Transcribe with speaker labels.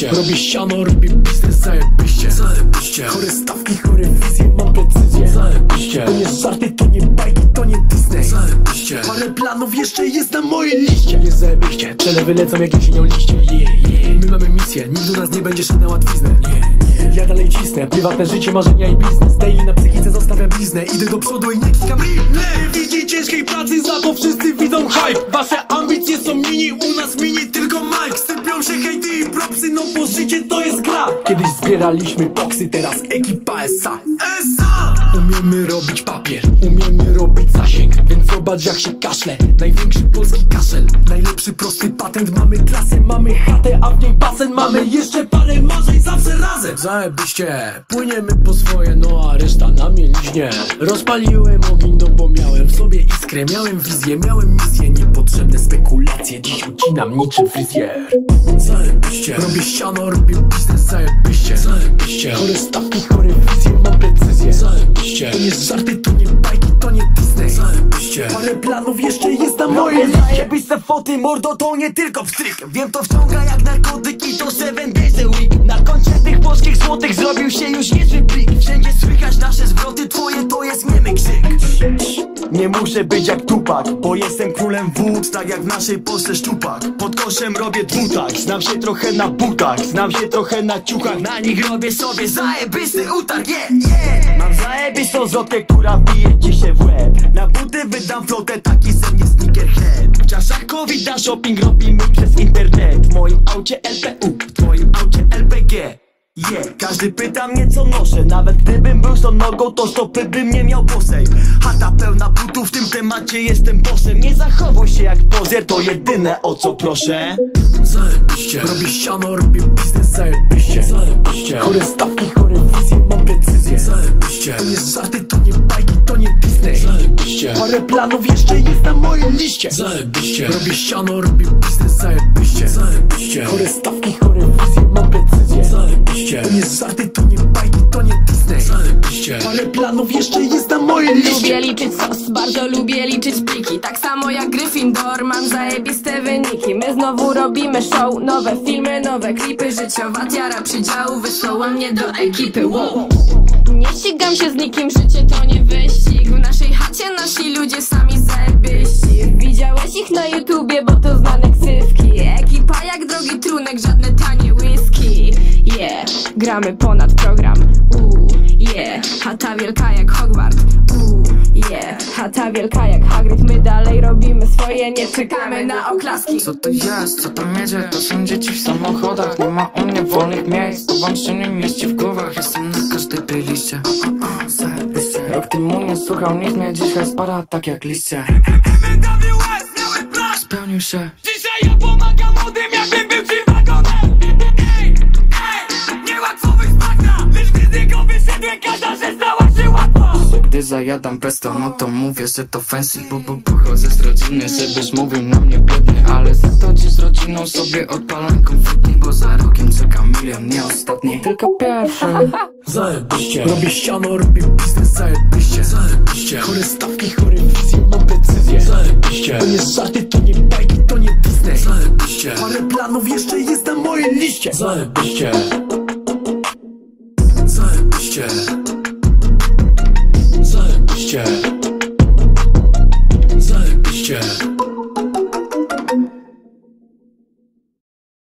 Speaker 1: Zajebiście. Robię siano, robię biznes, zajebiście. Zajebiście. Chore stawki, chore wizje, mam precyzję. Zajebiście. To nie żarty, to nie bajki, to nie Disney. Zajebiście. Parę planów jeszcze jest na mojej liście. Nie zajebiście, przelewy lecą jak jesienią liście. My mamy misję, nikt do nas nie będzie szedł na łatwiznę. Ja dalej cisnę, prywatne życie, marzenia i biznes. Daily na psychice zostawiam bliznę. Idę do przodu i nie klikam widzi ciężkiej pracy, za to wszyscy widzą hype. Wasze ambicje są mini, u nas mini tylko Mike. Sypią się hejty i propsy, no bo życie to jest gra. Kiedyś zbieraliśmy boksy, teraz ekipa SA. Umiemy robić papier, umiemy robić zasięg. Więc zobacz jak się kaszle, największy polski kaszel. Najlepszy prosty patent, mamy klasę, mamy chatę, a w niej basen. Mamy jeszcze parę marzeń, zawsze razem. Zajebiście, płyniemy po swoje, no a reszta na mieliźnie. Rozpaliłem ogień, no bo miałem w sobie iskrę. Miałem wizję, miałem misję, niepotrzebne spekulacje. Dziś ucinam niczym fryzjer. Zajebiście, robię siano, robię biznes, zajebiście. Zajebiście, chore stawki, chore wizje, mam precyzję. Zajebiście, to nie żarty, to nie bajki, to nie Disney. Zajebiście, parę planów jeszcze jest na mojej liście.
Speaker 2: Zajebiste foty, mordo, to nie tylko pstryk. Wiem, to wciąga jak narkotyki, to 7 days a week. Na koncie tych polskich złotych zrobił się już niezły plik. Wszędzie słychać nasze zwroty, twoje to jest niemy krzyk. Nie muszę być jak Tupac, bo jestem królem wódz, tak jak w naszej Polsce szczupak. Pod koszem robię dwutak, znam się trochę na butach, znam się trochę na ciuchach. Na nich robię sobie zajebisty utarg, Mam zajebistą zwrotkę, która wbije ci się w łeb. Na buty wydam flotę, taki ze mnie sneakerhead. W czasach covid na shopping robimy przez internet. W moim aucie LPU, w twoim aucie LPG. Każdy pyta mnie co noszę. Nawet gdybym był tą nogą, to stopy bym nie miał bosej. Chata pełna butów, w tym temacie jestem bossem. Nie zachowuj się jak pozer, to jedyne o co proszę.
Speaker 1: Zajebiście, robię siano, robię biznes, zajebiście. Zajebiście, chore stawki, chore wizje, mam precyzję. Zajebiście, to nie żarty, to nie bajki, to nie Disney. Zajebiście, parę planów jeszcze jest na mojej liście. Zajebiście, robię siano, robię biznes, zajebiście. Zajebiście, chore stawki, chore wizje, mam precyzję. Zajebiście, to nie żarty, to nie bajki, to nie Disney. Zajebiście, parę planów jeszcze jest na mojej liście.
Speaker 3: Lubię liczyć sos, bardzo lubię liczyć pliki. Tak samo jak Gryffindor, mam zajebiste wyniki. My znowu robimy show, nowe filmy, nowe klipy. Życiowa tiara przydziału wysłała mnie do ekipy, wow. Nie ścigam się z nikim, życie to nie wyścig. W naszej chacie nasi ludzie sami zajebiści. Widziałeś ich na YouTubie, bo to znane ksywki. Ekipa jak drogi trunek, żadne tanie whisky. Gramy ponad program, chata wielka jak Hogwart, chata wielka jak Hagrid. My dalej robimy swoje, nie czekamy na oklaski.
Speaker 4: Co to jest? Co tam jedzie? To są dzieci w samochodach. Nie ma u mnie wolnych miejsc, to wam się nie mieści w głowach. Jestem na każdej playliście. Rok temu nie słuchał nikt mnie, dzisiaj spada tak jak liście. Spełnił się.
Speaker 2: Dzisiaj ja pomagam młodym, jakbym był ci wagonem. Niełatwowy smakna, lecz gdy z niego wyszedłem, każda rzecz stała się łatwo.
Speaker 4: Gdy zajadam pesto, no to mówię, że to fancy. Bo pochodzę z rodziny, żebyś mówił na mnie biedny. Ale za to dziś z rodziną sobie odpalam konflikty. Bo za rokiem czeka milion, nie ostatni, tylko pierwszy.
Speaker 1: Zajebiście, robię siano, robię biznes, zajebiście. Zajebiście, chore stawki, chore wizje, mam precyzję. Zajebiście, to nie żarty, to nie bajki, to nie Disney. Zajebiście, parę planów jeszcze jest na mojej liście. Zajebiście.